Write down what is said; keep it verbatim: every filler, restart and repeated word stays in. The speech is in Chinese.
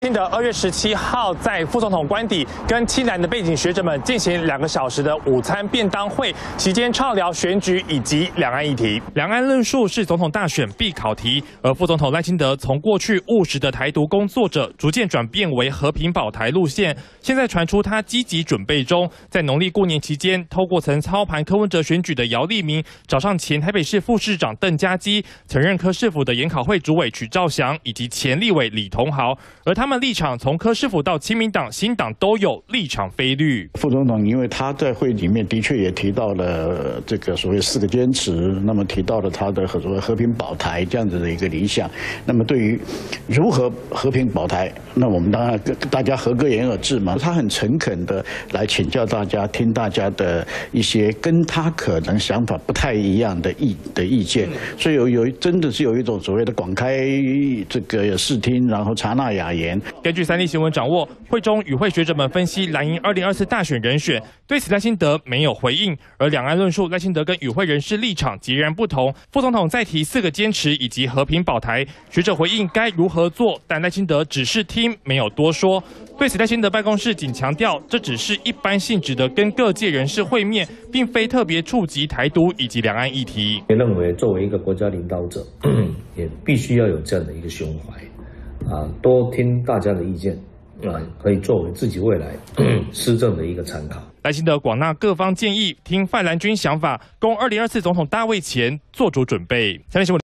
清德二月十七号在副总统官邸跟七南的背景学者们进行两个小时的午餐便当会，期间畅聊选举以及两岸议题。两岸论述是总统大选必考题，而副总统赖清德从过去务实的台独工作者，逐渐转变为和平保台路线。现在传出他积极准备中，在农历过年期间，透过曾操盘柯文哲选举的姚立明，找上前台北市副市长邓家基，曾任柯市府的研考会主委曲兆祥，以及前立委李同豪，而他们立场从柯市府到亲民党、新党都有立场非绿。 副总统因为他在会里面的确也提到了这个所谓四个坚持，那么提到了他的所谓和平保台这样子的一个理想。那么对于如何和平保台，那我们当然大家合格言而至嘛。他很诚恳的来请教大家，听大家的一些跟他可能想法不太一样的意的意见，所以有有真的是有一种所谓的广开这个视听，然后察纳雅言。 根据三立新闻掌握，会中与会学者们分析蓝营二零二四大选人选，对此赖清德没有回应。而两岸论述，赖清德跟与会人士立场截然不同。副总统再提四个坚持以及和平保台，学者回应该如何做，但赖清德只是听，没有多说。对此，赖清德办公室仅强调，这只是一般性质的跟各界人士会面，并非特别触及台独以及两岸议题。 认为作为一个国家领导者，也必须要有这样的一个胸怀，啊，多听大家的意见，啊，可以作为自己未来施政的一个参考。 赖清德广纳各方建议，听范兰军想法，供二零二四总统大位前做足准备。三立新闻。